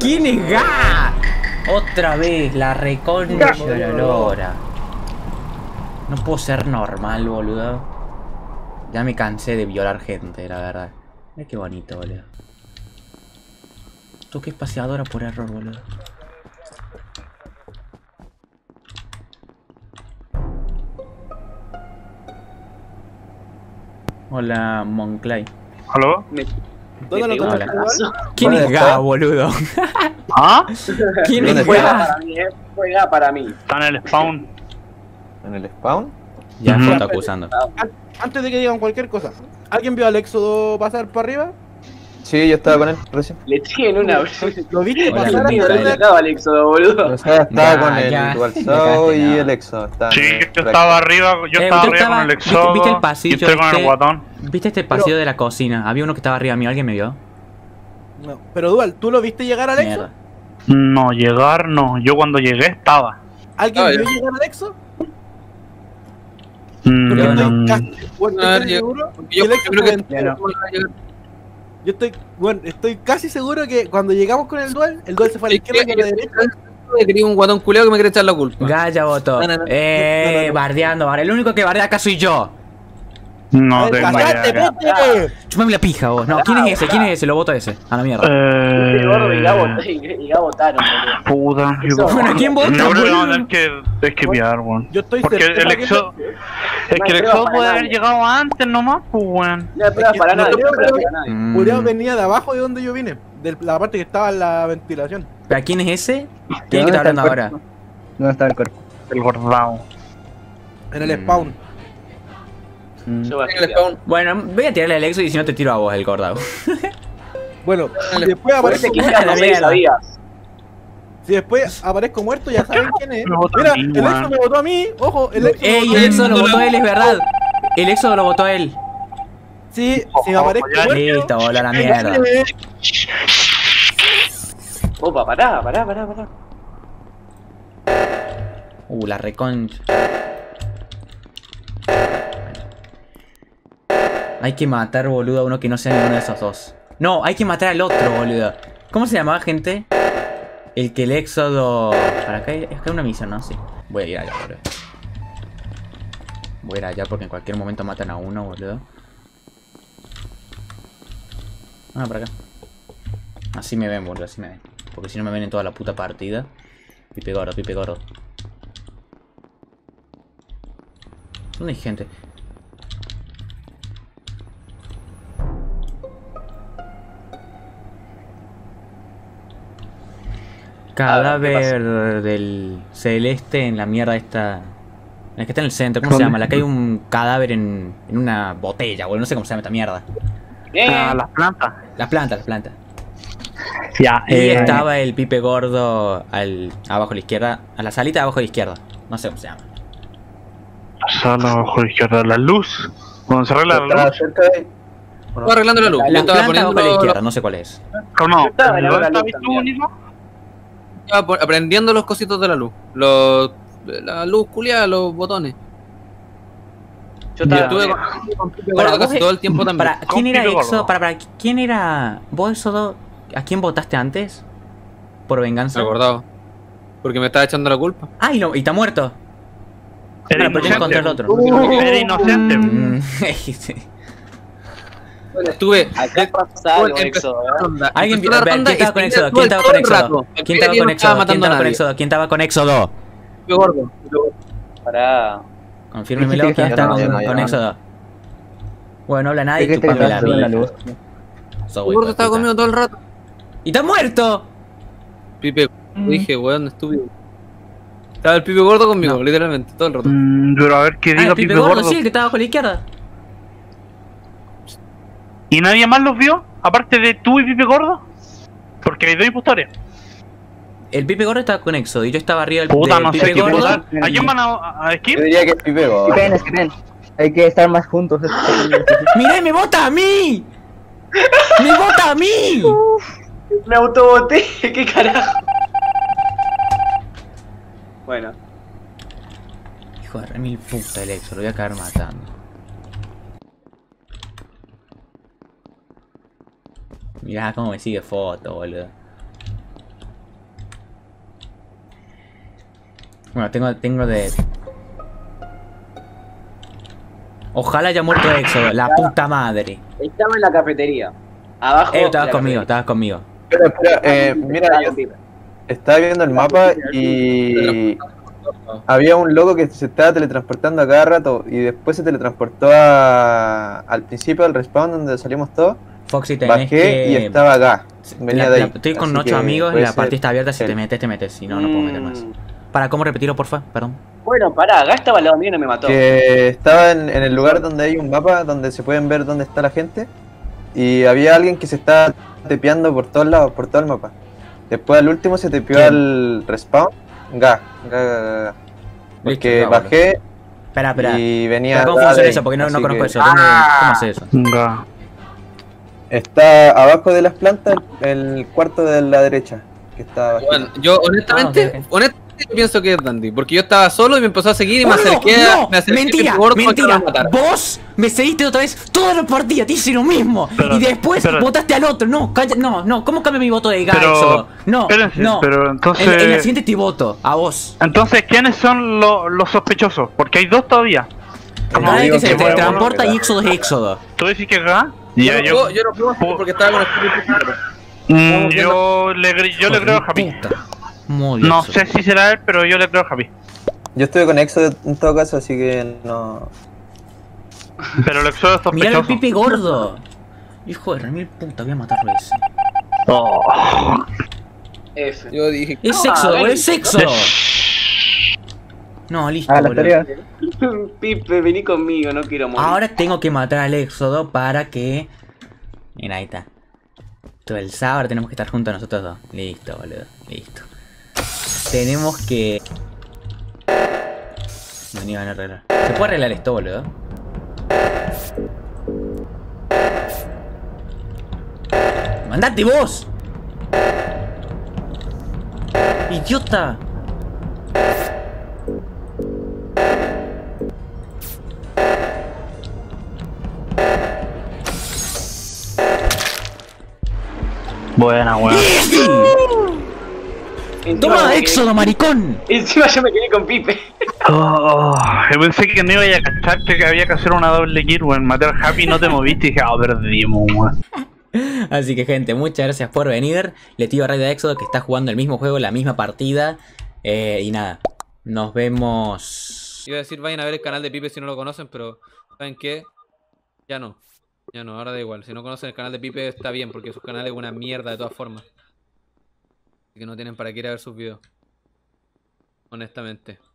¿Quién es Ga? Otra vez, la reconcha de la lora. No puedo ser normal, boludo. Ya me cansé de violar gente, la verdad. Mira qué bonito, boludo. Toqué espaciadora por error, boludo. Hola, Monclay. ¿Aló? ¿Dónde lo Hola. tocaste? ¿Quién es Ga, boludo? ¿Ah? ¿Quién es Juega Ga? para mí, juega para mí. Está en el spawn. ¿En el spawn? Ya Ujú. me está acusando. Antes de que digan cualquier cosa, ¿alguien vio al Éxodo pasar para arriba? Sí, yo estaba con él recién. Le tienen una. ¿Lo viste Hola, pasar Micaela. arriba? Estaba el éxodo, boludo. O sea, estaba Ya, con el ya, Dual ya Show cagaste, y no. el Exo. Estaban Sí, en yo práctica. estaba arriba, yo con el estaba- Exodo. ¿viste el pasillo Y estoy con este? el guatón. ¿Viste este pasillo de la cocina? Había uno que estaba arriba mío, ¿alguien me vio? No, pero Dual, ¿tú lo viste llegar al Exo? Mierda. No, llegar no. Yo cuando llegué estaba. ¿Alguien Ah, vio ya. llegar al Exo? Mm, Porque Yo estoy no. casi, bueno, A ver, estoy yo- seguro que Yo el Exo creo fue que en- Ya no. Yo estoy, bueno, estoy casi seguro que cuando llegamos con el Dual se fue a la izquierda y a la derecha. quería un guatón culeado que me quiere echar la culpa. Gaya votó. No, no, no. No. Bardeando, vale. El único que bardea acá soy yo. No A ver, tengo ¡cállate, idea. pete! Chúpame la pija, vos. No, ¿quién es ese? ¿Quién es ese? Lo voto ese. A la mierda. Este gordo y Gabo votaron, boludo. Puta. Eso. Bueno, ¿quién vota, Yo creo que boludo? vamos a tener que esquipear, weón. Yo estoy Porque certero el que Exo. Es que el Exo puede haber llegado antes nomás, pues, weón. No hay pruebas para no nadie. creo No hay pruebas que- para nadie. Muriel venía de abajo de donde yo vine, de la parte que estaba en la ventilación. ¿Pero quién es ese? ¿Quién es que está hablando ahora? ¿Dónde está el cuerpo? El gordao. En el spawn. Yo voy a En el esquipear. spawn. Bueno, voy a tirarle al Exo y si no te tiro a vos, el cordado. Bueno, En el- después aparezco Parece que muerto. ya no sé, mierda. sabías. Si después aparezco muerto, ya saben quién es. Me votó Mira, a mí, el weón. Exo me votó a mí. Ojo, el Exo me ¡Ey! votó a El mí. Exo lo votó él, es verdad. El Exo lo votó él. Sí, si aparezco ya muerto. Listo, bola la mierda. Opa, pará. La reconcha. Hay que matar, boludo, a uno que no sea ninguno de esos dos. No, hay que matar al otro, boludo. ¿Cómo se llamaba, gente? El que el éxodo... Para acá hay una misión, ¿no? Sí. Voy a ir allá, boludo. Voy a ir allá porque en cualquier momento matan a uno, boludo. Ah, por acá. Así me ven, boludo, así me ven. Porque si no me ven en toda la puta partida. Pipe gordo, pipe gordo. ¿Dónde hay gente? Cadáver del celeste en la mierda esta. La que está en el centro, ¿cómo se llama? La que hay un cadáver en una botella, boludo. No sé cómo se llama esta mierda. Ah, las plantas. Las plantas, las plantas. Ya, Y estaba el pipe gordo abajo a la izquierda. A la salita abajo a la izquierda. No sé cómo se llama. sala abajo a la izquierda, la luz. Cuando se arregla la Estaba luz. cerca de... Estaba arreglando la luz. Yo Las estaba plantas abajo a la poniendo. izquierda, no sé cuál es. No, estaba en la ¿dónde luz estabas tú, también. Nico? Estaba aprendiendo los cositos de la luz. La luz culiada, los botones. Yo estaba. Estuve también. con Pipe Para, Gordo vos- casi todo el tiempo también. Para, ¿quién Con era Pipe Exo? Gordo. Para, ¿quién era vos, Exodo? ¿A quién votaste antes? ¿Por venganza? Recordado. Porque me estaba echando la culpa. ¡Ay, no! ¿Y está muerto? Era Claro, pero yo encontré el inocente. otro. Era inocente. Mm, sí. Estuve. Acá pasa algo, Éxodo, ¿eh? Alguien vio. Empezó la A ver, ronda ¿quién estaba y con seguía Éxodo? todo ¿Quién el estaba con rato. Éxodo? El ¿Quién Pipe estaba con no estaba Éxodo? ¿Quién matando a estaba con nadie. Éxodo? ¿Quién estaba con Éxodo? Pipe Gordo. Pará. Confírmemelo, Dijiste ¿quién que está no, con, no, con no. Éxodo? Bueno, no habla nadie, Dijiste que chupame la estabas en la mía. luz. Sos Pipe Gordo estaba puta. conmigo todo el rato. ¡Y está muerto! Pipe Dije, weón, estúpido. Estaba el Pipe Gordo conmigo, No. literalmente, todo el rato. Pero a ver qué Ah, diga el Pipe Gordo, sí, el que estaba abajo a la izquierda. ¿Y nadie más los vio? Aparte de tú y Pipe Gordo. Porque hay dos impostores. El Pipe Gordo estaba con Éxodo y yo estaba arriba del, Puta, del no sé Pipe qué Gordo. votar. ¿A quién van a skip? Yo diría que es Pipego. Esperen. Hay que estar más juntos. ¡Mirá, me vota a mí! ¡Me vota a mí! Me autoboté. ¿Qué carajo? Bueno. Hijo de remil puta el Exo, lo voy a caer matando. Mirá cómo me sigue foto, boludo. Bueno, tengo de... Ojalá haya muerto Éxodo, la puta madre. Estaba en la cafetería. Abajo. de Estabas la conmigo, cafetería. estabas conmigo. Espera, mira, Estaba yo con Pipe. estaba viendo el mapa y había un loco que se estaba teletransportando a cada rato y después se teletransportó al principio del respawn donde salimos todos. Foxy, tenés Bajé que... y estaba acá. Venía de ahí. Estoy con Así 8 que amigos y puede la partida ser está abierta. Si él. te metes. Si no, no puedo meter más. Para, ¿cómo repetirlo, porfa? Perdón. Bueno, pará, acá estaba al lado mío y no me mató. Que estaba en el lugar donde hay un mapa donde se pueden ver dónde está la gente y había alguien que se estaba tepeando por todos lados, por todo el mapa. Después al último se tepeó ¿Quién? al respawn. Ga. Porque Listo, bajé Espera. y venía. ¿Cómo acá funciona de eso? ahí, Porque no así conozco que eso. ¿Cómo hace eso? Ga. Está abajo de las plantas el cuarto de la derecha. Que está abajo. Bueno, yo honestamente, ok. Yo pienso que es Dandy, porque yo estaba solo y me empezó a seguir y me acerqué no, me acerqué mentira, a Gordo para que mentira. me matara. Vos me seguiste otra vez toda la partida, te hice lo mismo. Pero- y después pero- votaste al otro. No, no, ¿cómo cambio mi voto de Pero- Gaxo? No, espérense, no. pero entonces- En la siguiente te voto, a vos. Entonces, ¿quiénes son los sospechosos? Porque hay dos todavía. Cada vez digo que se que fue teletransporta uno, y Éxodo es Éxodo. ¿Tú decís que Ga? Yo Ya, no puedo hacer porque estaba con el espíritu. yo le creo a Javi. Puta. Muy No Éxodo. sé si será él, pero yo le creo a Javi. Yo estuve con Exo en todo caso, así que no. Pero el exodo es Mirá el sospechoso. pipe gordo. Hijo de remil puta, voy a matarlo a ese. Oh. F. Yo dije, Es No, Éxodo, a ver. es Éxodo. No, listo, Ah, la boludo. tarea. Pipe, vení conmigo, no quiero morir. Ahora tengo que matar al Éxodo para que... Mira, ahí está. Todo el sábado tenemos que estar juntos nosotros dos. Listo, boludo. Listo. Tenemos que... No, ni van a arreglar. ¿Se puede arreglar esto, boludo? ¡Mandate vos! ¡Idiota! Buena, weón. Encima ¡Toma, yo me Éxodo, maricón! Encima yo me quedé con Pipe. Yo pensé que no iba a cacharte que había que hacer una doble kill, weón. Maté al Happy y no te moviste y dije, perdimos, weón. Así que gente, muchas gracias por venir. Le tiro a Raid de Éxodo que está jugando el mismo juego, la misma partida. Y nada, nos vemos. iba a decir vayan a ver el canal de Pipe si no lo conocen, pero ¿saben qué? Ya no, ahora da igual. Si no conocen el canal de Pipe está bien, porque su canal es una mierda de todas formas. Así que no tienen para qué ir a ver sus videos. Honestamente.